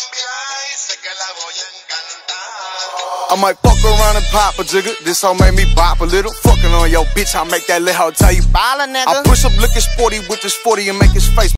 I might fuck around and pop a jigger. This all made me bop a little. Fucking on your bitch, I make that little hoe tell you ballin', nigga. I push up looking sporty with this 40 and make his face